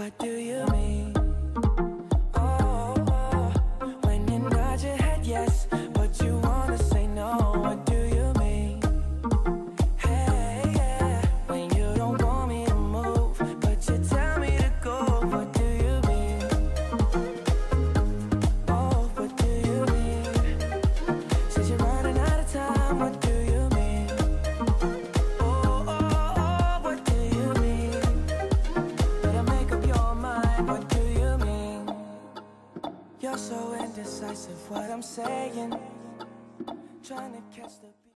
what do you mean? Oh, oh, when you nod your head yes, but you wanna say no, what do you mean? Hey, yeah, when you don't want me to move, but you tell me to go, what do you mean? Oh, what do you mean? Since you're running out of time, what do you mean? Oh, oh, oh, what do you mean? Better make up your mind, what do you mean? You're so indecisive, what I'm saying, trying to catch the beat.